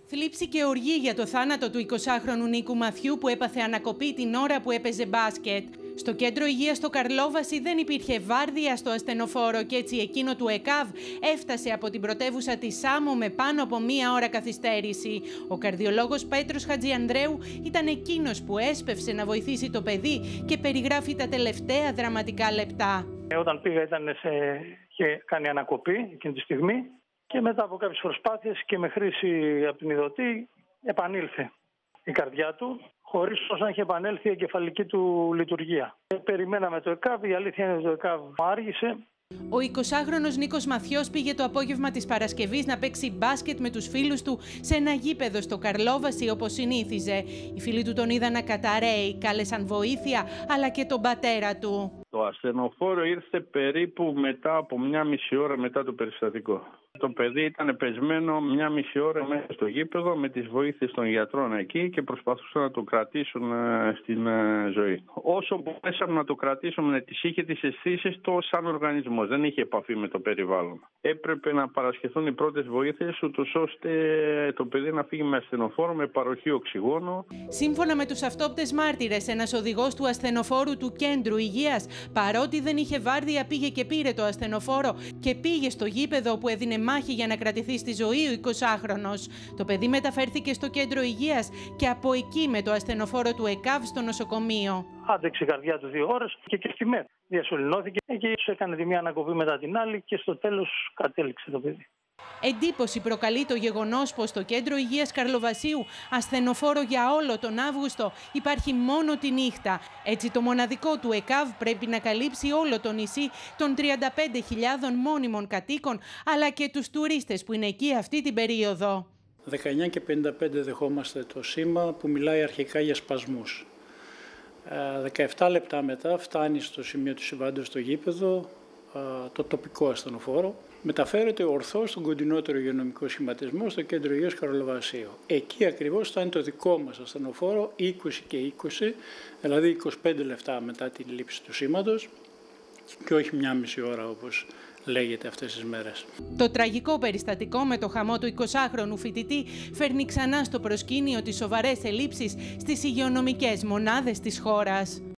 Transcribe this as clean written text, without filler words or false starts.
Θλίψη και οργή για το θάνατο του 20χρονου Νίκου Μαθιού που έπαθε ανακοπή την ώρα που έπαιζε μπάσκετ. Στο κέντρο υγείας στο Καρλόβαση δεν υπήρχε βάρδια στο ασθενοφόρο και έτσι εκείνο του ΕΚΑΒ έφτασε από την πρωτεύουσα της Σάμο με πάνω από μία ώρα καθυστέρηση. Ο καρδιολόγος Πέτρος Χατζιανδρέου ήταν εκείνος που έσπευσε να βοηθήσει το παιδί και περιγράφει τα τελευταία δραματικά λεπτά. Όταν πήγα είχε κάνει ανακοπή εκείνη τη στιγμή και μετά από κάποιες προσπάθειες και με χρήση από την ειδωτή επανήλθε η καρδιά του, χωρίς όσο να είχε επανέλθει η εγκεφαλική του λειτουργία. Περιμέναμε το ΕΚΑΒ, η αλήθεια είναι ότι το ΕΚΑΒ άργησε. Ο 20χρονος Νίκος Μαθιός πήγε το απόγευμα της Παρασκευής να παίξει μπάσκετ με τους φίλους του σε ένα γήπεδο στο Καρλόβαση όπως συνήθιζε. Οι φίλοι του τον είδαν να καταραίει, κάλεσαν βοήθεια, αλλά και τον πατέρα του. Το ασθενοφόρο ήρθε περίπου μετά από 1,5 ώρα μετά το περιστατικό. Το παιδί ήταν πεσμένο 1,5 ώρα μέσα στο γήπεδο με τις βοήθειες των γιατρών εκεί και προσπαθούσαν να το κρατήσουν στην ζωή. Όσο μπορέσαμε να το κρατήσουμε, είχε τις αισθήσεις του σαν οργανισμός, δεν είχε επαφή με το περιβάλλον. Έπρεπε να παρασχεθούν οι πρώτες βοήθειες ούτως ώστε το παιδί να φύγει με ασθενοφόρο με παροχή οξυγόνο. Σύμφωνα με τους αυτόπτες μάρτυρες, ένας οδηγός του ασθενοφόρου του κέντρου υγείας, παρότι δεν είχε βάρδια, πήγε και πήρε το ασθενοφόρο και πήγε στο γήπεδο που έδινε μάχη για να κρατηθεί στη ζωή ο 20χρονος. Το παιδί μεταφέρθηκε στο κέντρο υγείας και από εκεί με το ασθενοφόρο του ΕΚΑΒ στο νοσοκομείο. Άντεξε η καρδιά του 2 ώρες και στη ΜΕΘ διασωληνώθηκε και έκανε τη μία ανακοπή μετά την άλλη και στο τέλος κατέληξε το παιδί. Εντύπωση προκαλεί το γεγονός πως το κέντρο υγείας Καρλοβασίου, ασθενοφόρο για όλο τον Αύγουστο, υπάρχει μόνο τη νύχτα. Έτσι το μοναδικό του ΕΚΑΒ πρέπει να καλύψει όλο το νησί των 35.000 μόνιμων κατοίκων, αλλά και τους τουρίστες που είναι εκεί αυτή την περίοδο. 19:55 δεχόμαστε το σήμα που μιλάει αρχικά για σπασμούς. 17 λεπτά μετά φτάνει στο σημείο του συμβάντος στο γήπεδο το τοπικό ασθενοφόρο. Μεταφέρεται ορθώς στον κοντινότερο υγειονομικό σχηματισμό στο κέντρο υγείας Καρλοβασίου. Εκεί ακριβώς φτάνει το δικό μας ασθενοφόρο 20 και 20, δηλαδή 25 λεπτά μετά την λήψη του σήματος και όχι 1,5 ώρα όπως λέγεται αυτές τις μέρες. Το τραγικό περιστατικό με το χαμό του 20χρονου φοιτητή φέρνει ξανά στο προσκήνιο τις σοβαρές ελλείψεις στις υγειονομικές μονάδες της χώρας.